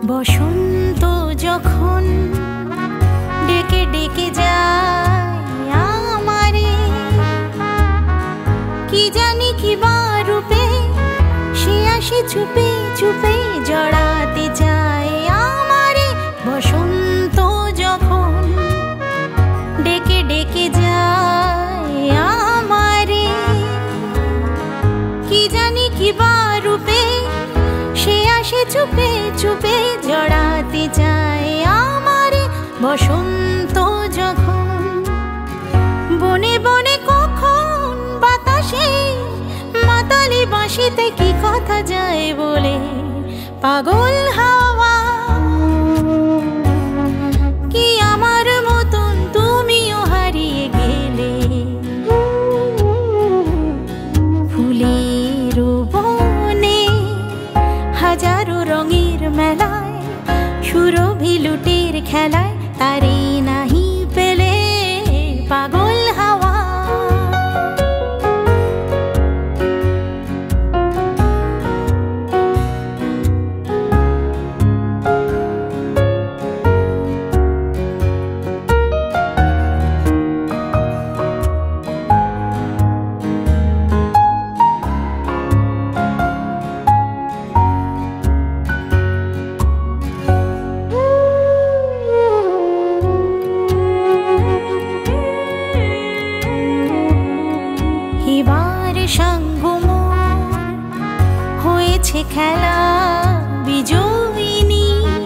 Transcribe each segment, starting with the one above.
বসন্ত যখন ডেকে ডেকে যায় আমারে, কি জানি কি বা রূপে সে আসে চুপে চুপে জড়াতে চায় আমারে। বসন্ত যখন ডেকে ডেকে যায় আমারে, কি জানি কি বা রূপে সে আসে চুপে চুপে জড়াতে চায় আমারে। বসন্ত যখন বনে বনে কখন বাতাসে মাতালি বাঁশিতে কি কথা যায় বলে, পাগল হাওয়া কি আমার মতন তুমিও হারিয়ে গেলে। ফুলের বনে হাজারো রঙের মেলায়, সুরভি লুটের খেলায় তারে নাহি পেলে, পাগল হাওয়া। খেলা বিজয়িনী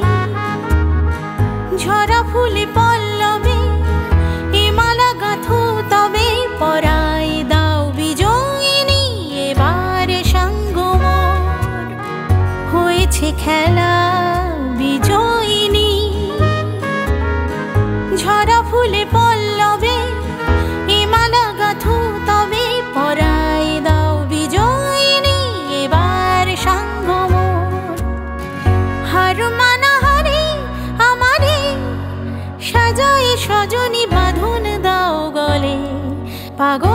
ঝরা ফুলে পল্লবে এ মালা গাঁথো তবে পরায় দাও বিজয়িনী। এবার সঙ্গ মোর হয়েছে খেলা বিজয়িনী, ঝরা ফুলে পল্লবে এ মালা গাঁথো তবে পরায় দাও বিজয়িনী। এবার সঙ্গ হার মানা হারে আমারে সাজায় সজনী বাঁধন দাও গলে, পাগল